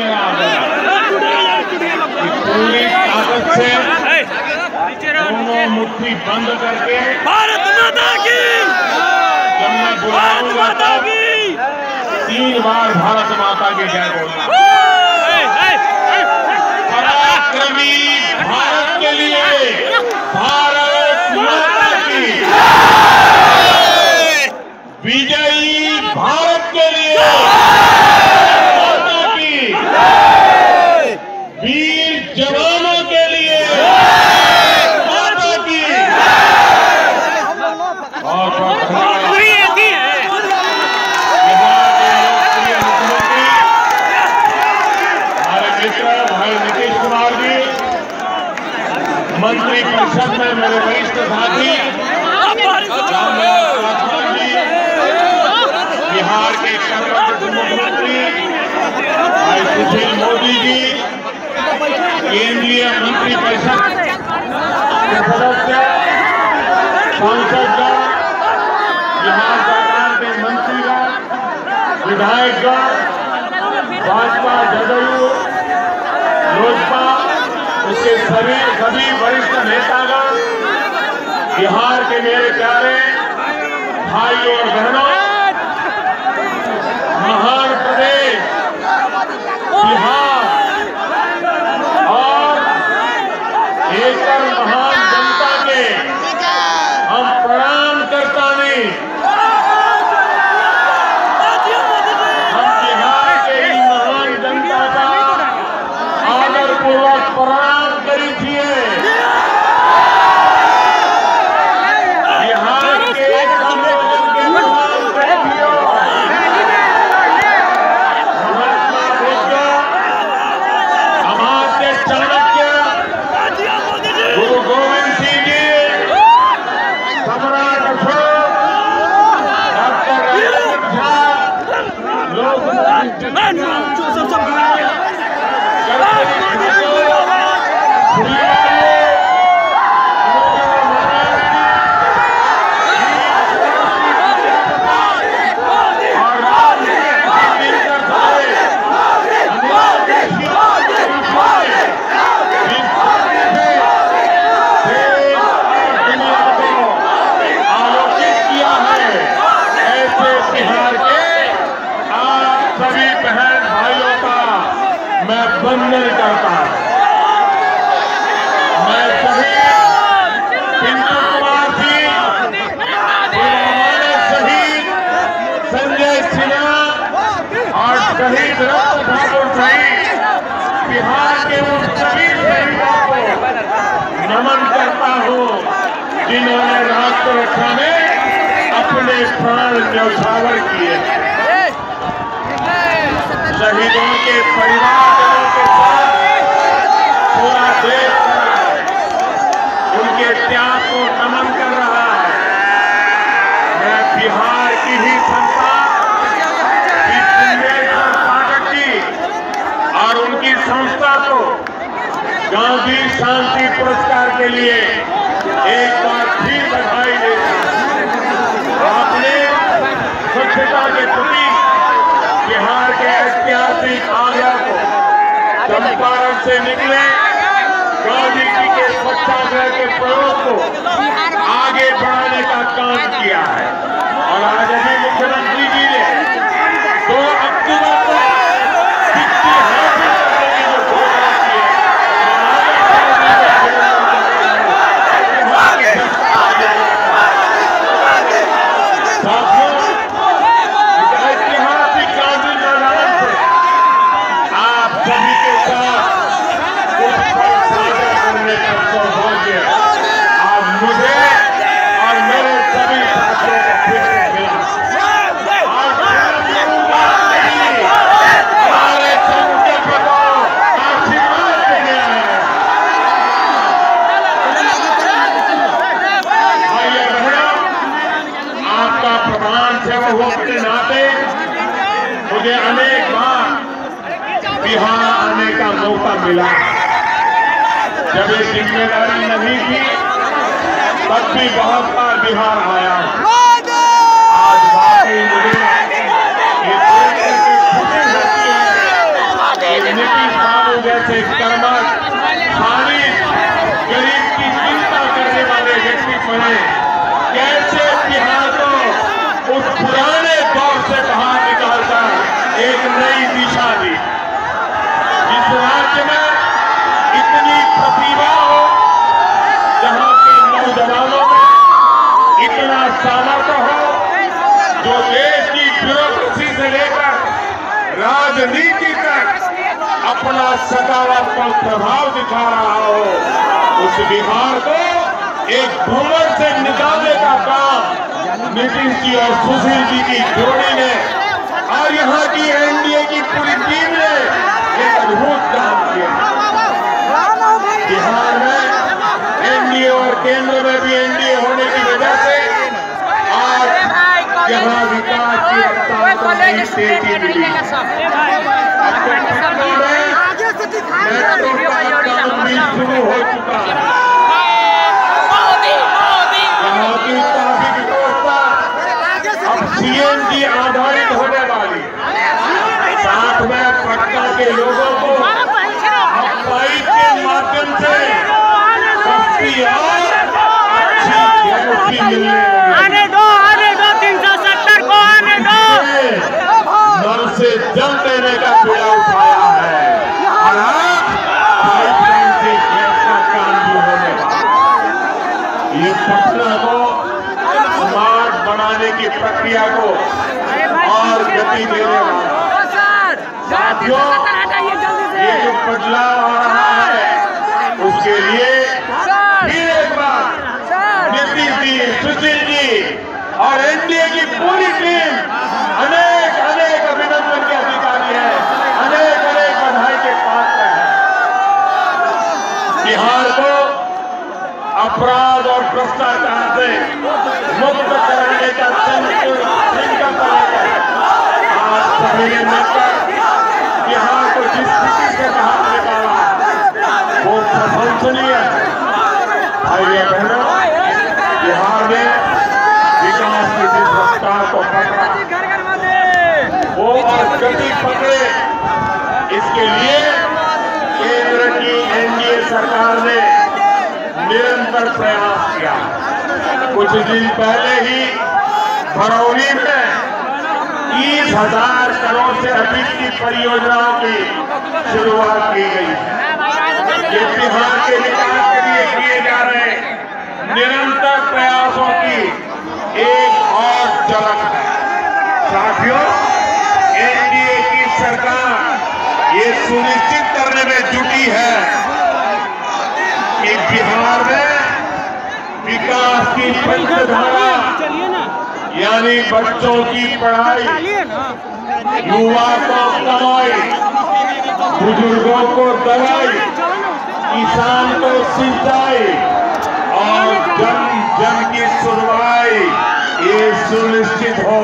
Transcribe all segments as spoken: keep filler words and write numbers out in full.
में आ गया कि पूरी ताकत से दोनों मुट्ठी बंद करके भारत माता की, जब मैं बुलाऊंगा तब तीन बार भारत माता की जय बोलना। पराक्रमी भारत के लिए, भारत माता की, विजयी भारत के लिए, माता की, वीर जवानों के लिए, माता की। और भाई नीतीश कुमार जी, मंत्री परिषद में मेरे वरिष्ठ साथी रामविलास पासवान जी, बिहार के मुख्यमंत्री भाई सुशील मोदी जी, केंद्रीय मंत्री परिषद के सदस्य, सांसदगण, बिहार सरकार के मंत्रीगण, विधायकगण, भाजपा, जदयू, लोजपा, उसके सभी सभी वरिष्ठ नेतागण, बिहार के मेरे प्यारे भाइयों और बहनों, महान प्रदेश बिहार और एकल महान जनता के हम प्रणाम करता नहीं, हम बिहार के इन महान जनता का आदरपूर्वक प्रणाम करी थी। बिहार के संबोधन के प्रणाम करी थी। महात्मा बुद्ध, अमात्य चाणक्य, गुरु गोविंद सिंह जी, सम्राट अशोक, डॉक्टर राजेंद्र झा, लोकनाथ सभी बहन भाइयों का मैं वंदन करता हूं। मैं सभी पिंटू कुमार जी, हमारे शहीद संजय सिन्हा और शहीद रत्न ठाकुर सहित बिहार के उन सभी शहीदों को नमन करता हूं जिन्होंने राष्ट्र रक्षा में अपने प्राण न्यौछावर किए। शहीदों के परिवारजनों के साथ पूरा देश खड़ा है, उनके त्याग को नमन कर रहा है। मैं बिहार की ही संतान सुंदरेश्वर पाठक जी और उनकी संस्था को गांधी शांति पुरस्कार के लिए एक बार फिर बधाई देता हूं। आपने स्वच्छता के प्रति बिहार के ऐतिहासिक आगरा को चंपारण से निकले गांधी जी के स्वच्छाग्रह के प्रयोग को आगे बढ़ाने का काम किया है। और आज अभी मुख्यमंत्री जी ने दो अक्टूबर को सिक्की हासिल करने की जो घोषणा की है, सभी के साथ कुछ पल साझा करने का सौभाग्य आज मुझे और मेरे सभी साथियों को फिर से मिला। आज हमारे संकल्प को आशीर्वाद देने आए हैं। भाइयों बहनों, आपका प्रधान सेवक होने के नाते मुझे अनेक बार बिहार आने का मौका मिला। जब ये जिम्मेदारी नहीं थी तब भी बहुत बार बिहार आया। आज वाकई मुझे ये देख करके खुशी होती है कि जैसे कर्मठ, खालिद, गरीब की चिंता करने वाले व्यक्ति बने, कैसे बिहार को उस पुराने दौर से बाहर निकालकर एक नई दिशा दी। जिस राज्य में इतनी प्रतिभा हो, जहां के नौजवानों में इतना सामर्थ्य हो, जो देश की ब्यूरोक्रेसी से लेकर राजनीति तक अपना सकारात्मक प्रभाव दिखा रहा हो, उस बिहार को एक भूमर से निकालने का काम नीतीश जी और सुशील जी की जोड़ी ने और यहाँ की एनडीए की पूरी टीम ने एक अद्भुत काम किया। बिहार में एनडीए और केंद्र में भी एनडीए होने की वजह से आज यहाँ विकास की रफ्तार को नई तेजी मिली। मेट्रो का काम भी शुरू हो चुका है। यहाँ की ट्रैफिक व्यवस्था अब सीएनजी आधारित होने वाली। साथ में पटना के लोगों को अब बाइक के माध्यम से सस्ती और अच्छी व्यवस्था मिलने लगी। आने दो, आने दो, तीन सौ सत्तर को आने दो। नल से जल देने का बीड़ा उठाया है और अब पाइपलाइन से गैस का काम भी होने वाला। ये पटना को स्मार्ट बनाने की प्रक्रिया को और गति देने वाला। साथियों, ये जो बदलाव आ रहा है उसके लिए फिर एक बार नीतीश जी, सुशील जी और एनडीए की पूरी टीम अनेक अनेक अभिनंदन के अधिकारी है, अनेक अनेक बधाई के पात्र है। बिहार को अपराध और भ्रष्टाचार से मुक्त कराने का संकल्प आज सभी ने मिलकर बिहार को जिस स्थिति से बाहर निकाला वो प्रशंसनीय है। भाइयों बहनों, बिहार में विकास की जिस रफ्तार को पकड़ा वो और गति पकड़े, इसके लिए केंद्र की एनडीए सरकार ने निरंतर प्रयास किया। कुछ दिन पहले ही बरौनी में तीस हजार करोड़ से अधिक की परियोजनाओं की शुरुआत की गई। ये बिहार के विकास के लिए किए जा रहे निरंतर प्रयासों की एक और झलक है। साथियों, एनडीए की सरकार ये सुनिश्चित करने में जुटी है कि बिहार में विकास की पंचधारा यानी बच्चों की पढ़ाई, युवा को कमाई, बुजुर्गों को दवाई, किसान को सिंचाई और जन जन की सुनवाई ये सुनिश्चित हो।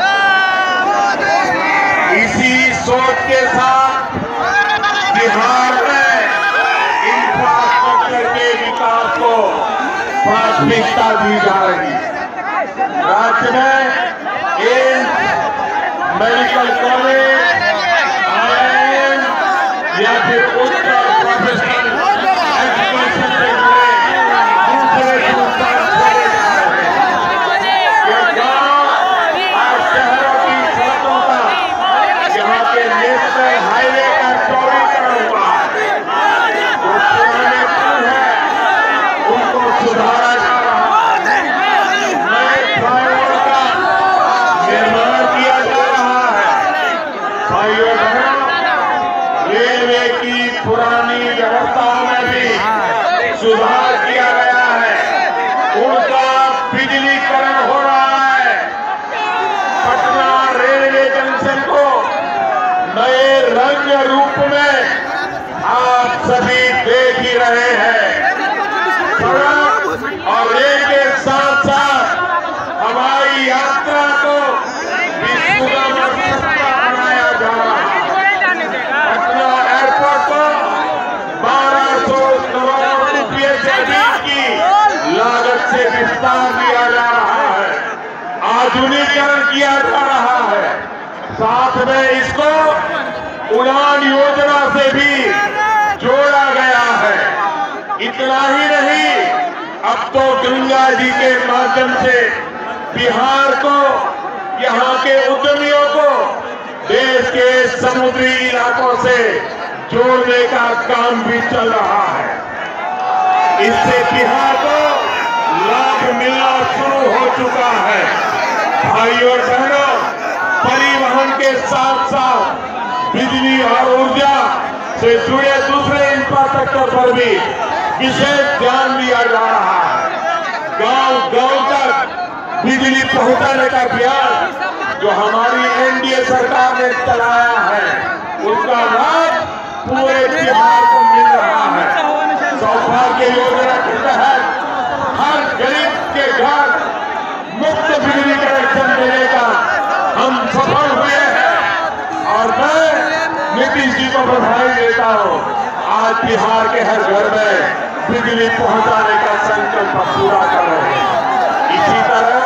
इसी सोच के साथ बिहार में इंफ्रास्ट्रक्चर के विकास को प्राथमिकता दी जा रही है। राज्य में एम्स, मेडिकल कॉलेज, आईआईएम या फिर उच्च प्रोफेशनल एजुकेशन से जुड़े दूसरे संस्थान खोले जा रहे हैं। ये गांव और शहरों की सड़कों का, यहाँ के नेशनल हाईवे का चौड़ीकरण हुआ है। जो पुराने पुल है उनको सुधारा जा रहा है। नए फ्लाईओवर का निर्माण किया जा रहा है। भाइयों बहनों, रेलवे की पुरानी व्यवस्थाओं में भी सुधार किया गया है, उनका बिजलीकरण हो रहा है। पटना रेलवे जंक्शन को नए रंग रूप में आप सभी देख ही रहे हैं। सड़क और रेल के साथ साथ हवाई यात्रा को भी सुगम और सस्ता बनाया जा रहा है। पटना एयरपोर्ट को बारह सौ करोड़ रुपये से अधिक की लागत से विस्तार दिया जा रहा है, आधुनिकीकरण किया जा रहा है। साथ में इसको उड़ान योजना से भी इतना ही नहीं, अब तो गंगा जी के माध्यम से बिहार को, यहाँ के उद्यमियों को देश के समुद्री इलाकों से जोड़ने का काम भी चल रहा है। इससे बिहार को लाभ मिलना शुरू हो चुका है। भाई और बहनों, परिवहन के साथ साथ बिजली और ऊर्जा से जुड़े दूसरे इंफ्रास्ट्रक्चर पर भी विशेष ध्यान दिया जा रहा है। गांव गांव तक बिजली पहुंचाने का अभियान जो हमारी एनडीए सरकार ने चलाया है, उसका लाभ पूरे बिहार को मिल रहा है। सौभाग्य योजना के तहत हर गरीब के घर मुफ्त बिजली कनेक्शन देने का हम सफल हुए हैं और मैं नीतीश जी को बधाई देता हूं। आज बिहार के हर घर में बिजली पहुंचाने का संकल्प पूरा कर रहे हैं। इसी तरह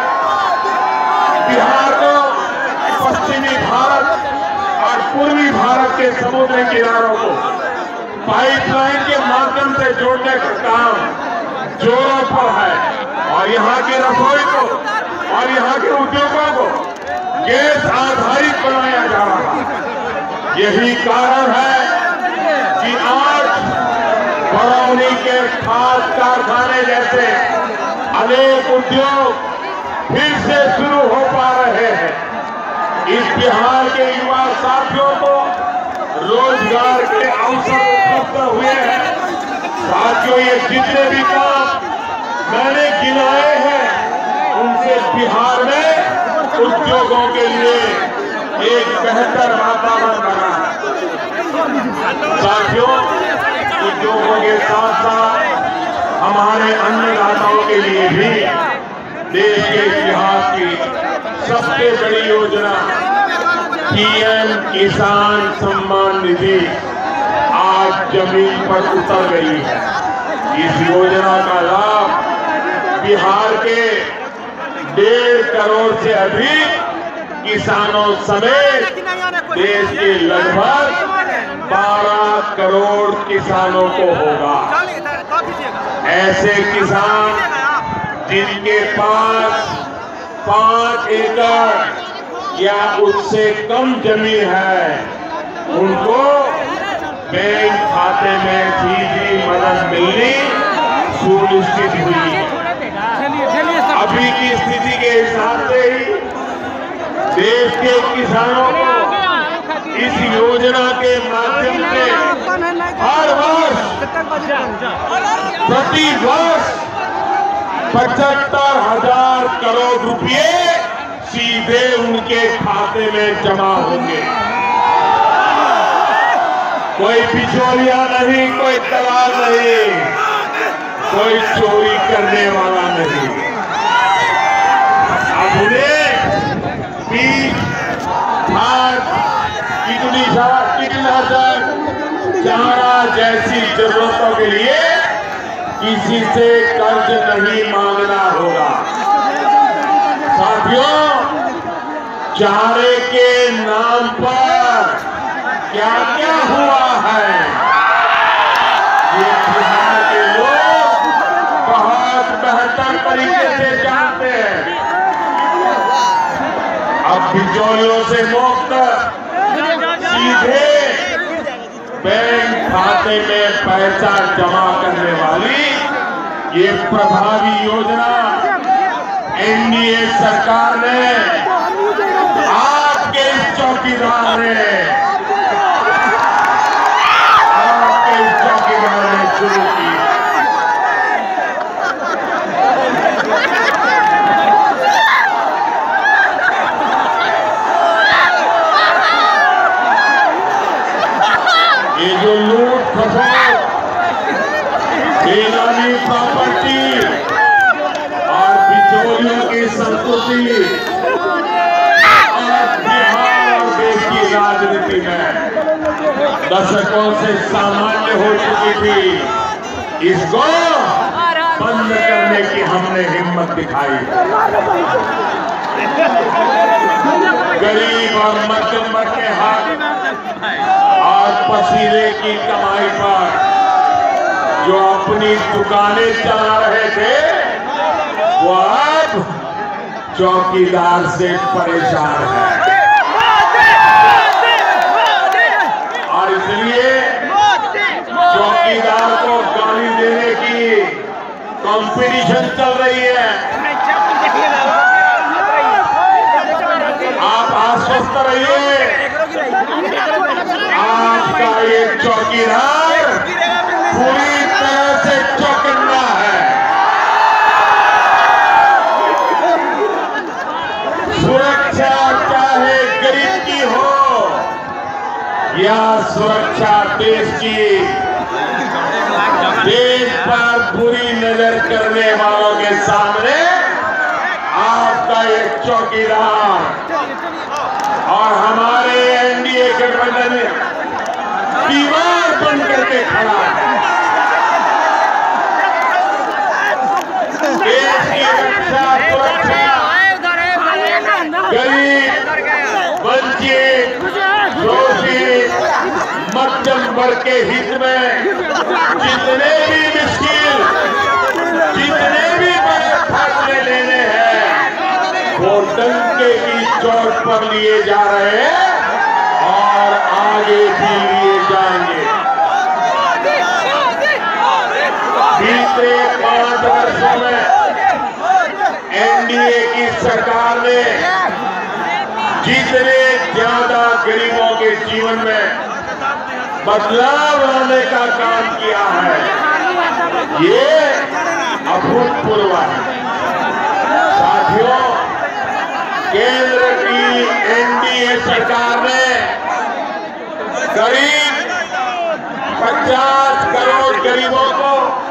बिहार को पश्चिमी भारत और पूर्वी भारत के समुद्री किनारों को पाइपलाइन के माध्यम से जोड़ने का काम जोरों पर है और यहाँ की रसोई को और यहाँ के उद्योगों को गैस आधारित बनाया जा रहा है। यही कारण है कि आज बरौनी के खाद कारखाने जैसे अनेक उद्योग फिर से शुरू हो पा रहे हैं। इस बिहार के युवा साथियों को रोजगार के अवसर उपलब्ध हुए हैं। साथियों, ये जितने भी काम मैंने गिनाए हैं, उनसे बिहार में उद्योगों के लिए एक बेहतर वातावरण बना है। साथियों, उद्योगों के साथ साथ हमारे अन्नदाताओं के लिए भी देश के इतिहास की सबसे बड़ी योजना पीएम किसान सम्मान निधि आज जमीन पर उतर गई है। इस योजना का लाभ बिहार के डेढ़ करोड़ से अधिक किसानों समेत देश के लगभग बारह करोड़ किसानों को होगा। ऐसे किसान जिनके पास पांच एकड़ या उससे कम जमीन है, उनको बैंक खाते में सीधी मदद मिलनी सुनिश्चित हुई। अभी की स्थिति के हिसाब से ही देश के किसानों को इस योजना के माध्यम से हर वर्ष प्रति वर्ष पचहत्तर हजार करोड़ रुपए सीधे उनके खाते में जमा होंगे। कोई बिचौलिया नहीं, कोई दलाल नहीं, कोई चोरी करने वाला नहीं। अब उन्हें बीज, खाद, कीटनाशक, चारा जैसी जरूरतों के लिए किसी से कर्ज नहीं मांगना होगा। साथियों, चारे के नाम पर क्या क्या हुआ है, ये बिहार के लोग बहुत बेहतर तरीके से जानते हैं। अब बिचौलियों से मुक्त सीधे बैंक खाते में पैसा जमा करने वाली ये प्रभावी योजना एनडीए सरकार ने, आपके इस चौकीदार ने आपके इस चौकीदार ने शुरू की। ये जो लूट खसोट, बेनामी प्रॉपर्टी और बिचौलियों की संस्कृति और बिहार और देश की राजनीति में दशकों से सामान्य हो चुकी थी। इसको बंद करने की हमने हिम्मत दिखाई। गरीब और मध्यम वर्ग के हाथ और पसीने की कमाई पर जो अपनी दुकानें चला रहे थे वो अब चौकीदार से परेशान है। और इसलिए चौकीदार को गाली देने की कंपटीशन चल रही है। आप आश्वस्त रहिए, आपका ये चौकीदार पूरी तरह से चौकन्ना है। सुरक्षा चाहे गरीब की हो या सुरक्षा देश की, देश पर बुरी नजर करने वालों के सामने आपका एक चौकीदार और हमारे एनडीए गठबंधन में दीवार बन करके खड़ा है। देश की रक्षा सुरक्षा गरीब, वंचित, शोषित, मध्यम वर्ग के हित में जितने भी मुश्किल, जितने भी बड़े फैसले लेने हैं वो डंके की चोट पर लिए जा रहे हैं और आगे भी लिए जाएंगे। बीते पांच वर्षों में एनडीए की सरकार ने जितने ज्यादा गरीबों के जीवन में बदलाव लाने का काम किया है ये अभूतपूर्व है। साथियों, केंद्र की एनडीए सरकार ने करीब पचास करोड़ गरीबों को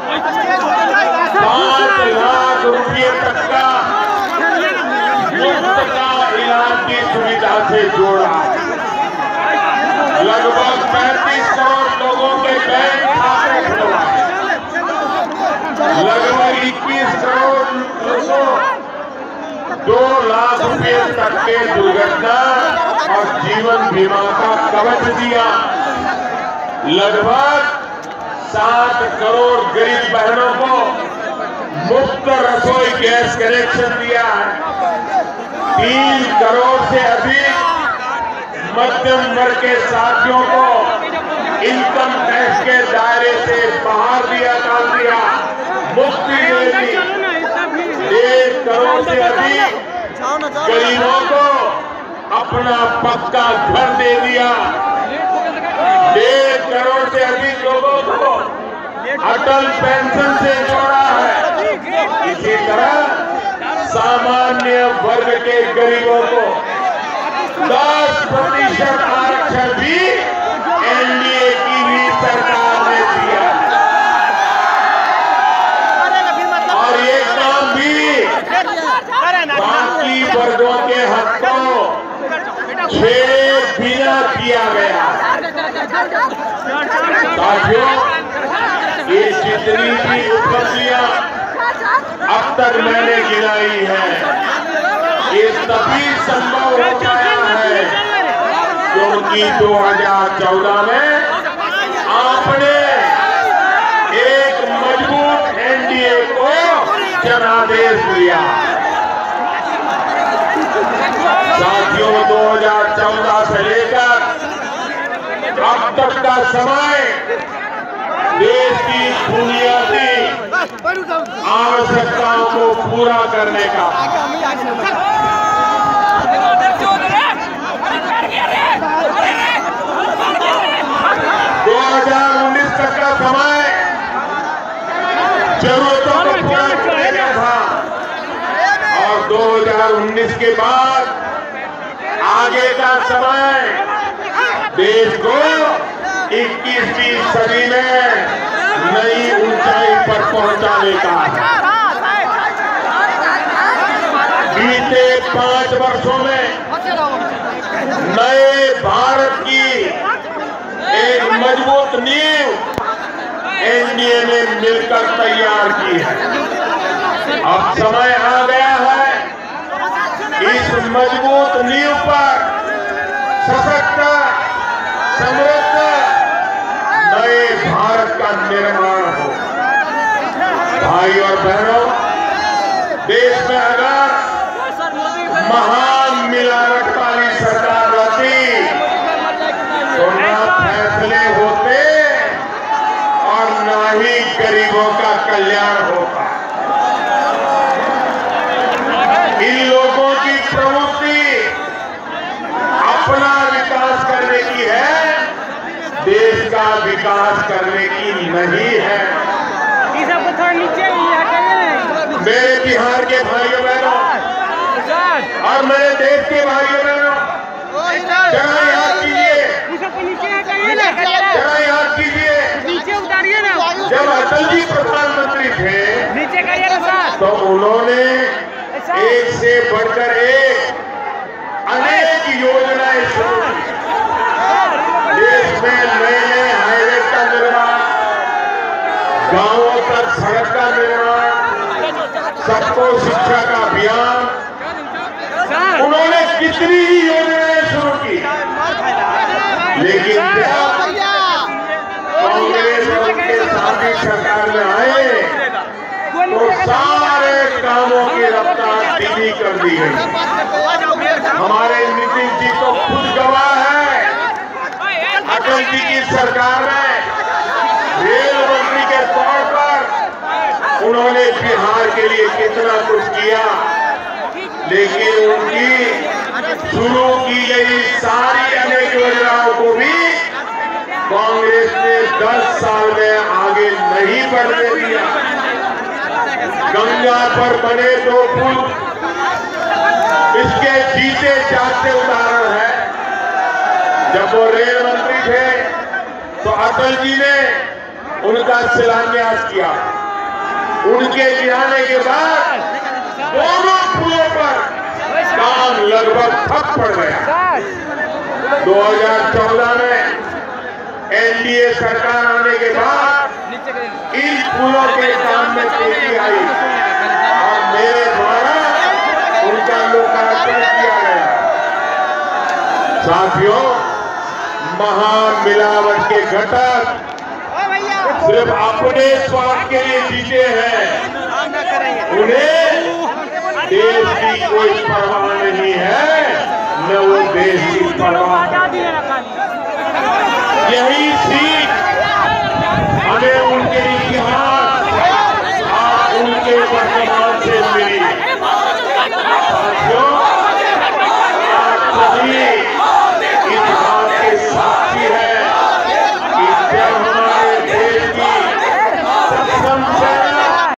पांच लाख रुपये तक का मुफ्त का इलाज की सुविधा से जोड़ा। लगभग पैंतीस करोड़ लोगों के बैंक खाते खुलवाए। लगभग इक्कीस करोड़ लोगों दो लाख रुपये तक के दुर्घटना और जीवन बीमा का कवच दिया। लगभग सात करोड़ गरीब बहनों को मुफ्त रसोई गैस कनेक्शन दिया है। तीन करोड़ से अधिक मध्यम वर्ग के साथियों को इनकम टैक्स के दायरे से बाहर दिया डाल दिया, मुक्ति दे दी। एक करोड़ से अधिक गरीबों को अपना पक्का घर दे दिया। डेढ़ करोड़ से अधिक लोगों को अटल पेंशन से जोड़ा है। इसी तरह सामान्य वर्ग के गरीबों को दस प्रतिशत आरक्षण भी एनडीए की भी सरकार ने दिया और ये काम भी बाकी वर्गों के हक को छेड़े बिना किया गया। साथियों, ये जितनी भी उपलब्धियां अब तक मैंने गिनाई है ये तभी संभव हो पाया है क्योंकि दो हज़ार चौदह में आपने एक मजबूत एनडीए को जनादेश दिया। साथियों, दो हज़ार चौदह से लेकर अब तक का समय देश की बुनियादी आवश्यकताओं को पूरा करने का, दो हज़ार उन्नीस तक का समय जरूरतों को पूरा करने का था और दो हज़ार उन्नीस के बाद आगे का समय देश को इक्कीसवीं सदी में नई ऊंचाई पर पहुंचाने का। बीते पांच वर्षों में नए भारत की एक मजबूत नींव एनडीए ने मिलकर तैयार की है। अब समय आ गया है इस मजबूत नींव पर सशक्त, समृद्ध नए भारत का निर्माण हो। भाई और बहनों, देश में अगर महान मिलावट वाली सरकार रहती तो ना फैसले होते और ना ही गरीबों का कल्याण होता। इन लोगों की प्रवृत्ति अपना विकास करने की है, देश का विकास करने की नहीं है। मेरे बिहार के भाइयों बहनों और मेरे देश के भाइयों बहनों, जरा याद कीजिए, जरा याद कीजिए, जब अटल जी प्रधानमंत्री थे तो उन्होंने एक से बढ़कर एक अनेक योजनाएं शुरू की। देश में नए नए हाईवे का निर्माण, गांवों तक सड़क का निर्माण, सबको शिक्षा का अभियान, उन्होंने कितनी ही योजनाएं शुरू की। लेकिन जब कांग्रेस और उनके साथी सरकार में आए तो सारे कामों की रफ्तार धीमी कर दी गई। हमारे नीतीश जी तो खुद गवाह है। अटल जी की सरकार में रेल मंत्री के तौर पर उन्होंने बिहार के लिए कितना कुछ किया, लेकिन उनकी शुरू की गई सारी अनेक योजनाओं को भी कांग्रेस ने दस साल में आगे नहीं बढ़ने दिया। गंगा पर बने दो पुल इसके जीते जागते उदाहरण है। जब वो रेल मंत्री थे तो अटल जी ने उनका शिलान्यास किया। उनके गिराने के बाद दोनों पुलों पर काम लगभग ठप पड़ गया। दो हज़ार चौदह में एनडीए सरकार आने के बाद इन पुलों के काम में तेजी आई और मेरे द्वारा उनका लोकार्पण किया गया। साथियों, महामिलावट के घटक सिर्फ अपने स्वार्थ के लिए जीते हैं, उन्हें देश की कोई परवाह नहीं है, न वो देश की परवाह। यही सीख हमें उनके इतिहास और उनके वर्तमान